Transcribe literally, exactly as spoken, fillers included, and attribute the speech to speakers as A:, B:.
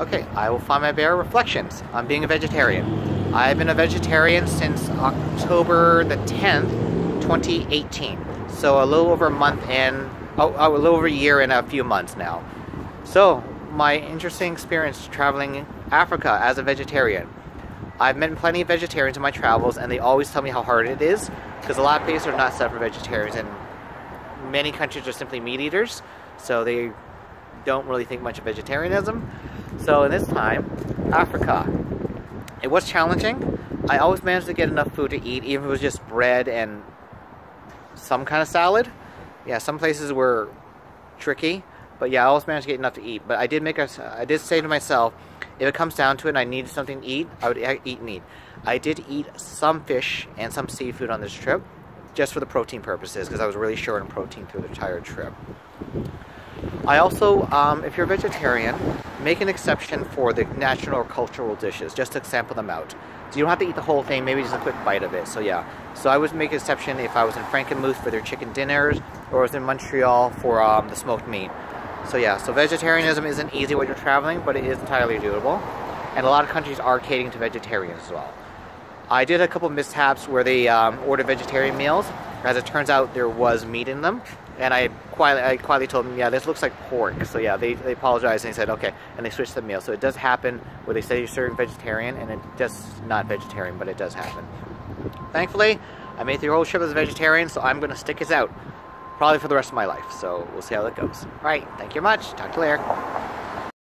A: Okay, I will find my bear reflections on being a vegetarian. I've been a vegetarian since October the tenth, twenty eighteen. So a little over a month and, oh, a little over a year and a few months now. So, my interesting experience traveling Africa as a vegetarian. I've met plenty of vegetarians in my travels, and they always tell me how hard it is, because a lot of places are not set for vegetarians, and many countries are simply meat eaters, so they don't really think much of vegetarianism. So in this time, Africa, it was challenging. I always managed to get enough food to eat, even if it was just bread and some kind of salad. Yeah, some places were tricky, but yeah, I always managed to get enough to eat. But I did make a, I did say to myself, if it comes down to it and I needed something to eat, I would eat meat. I did eat some fish and some seafood on this trip, just for the protein purposes, because I was really short on protein through the entire trip. I also, um, if you're a vegetarian, make an exception for the national or cultural dishes, just to sample them out. So you don't have to eat the whole thing, maybe just a quick bite of it. So yeah, so I would make an exception if I was in Frankenmuth for their chicken dinners, or I was in Montreal for um, the smoked meat. So yeah, so vegetarianism isn't easy when you're traveling, but it is entirely doable. And a lot of countries are catering to vegetarians as well. I did a couple mishaps where they um, ordered vegetarian meals. As it turns out, there was meat in them. And I quietly, I quietly told them, yeah, this looks like pork. So yeah, they, they apologized and they said, okay. And they switched the meal. So it does happen where they say you're serving vegetarian, and it's just not vegetarian, but it does happen. Thankfully, I made the whole trip as a vegetarian, so I'm going to stick this out. Probably for the rest of my life. So we'll see how that goes. All right, thank you very much. Talk to you later.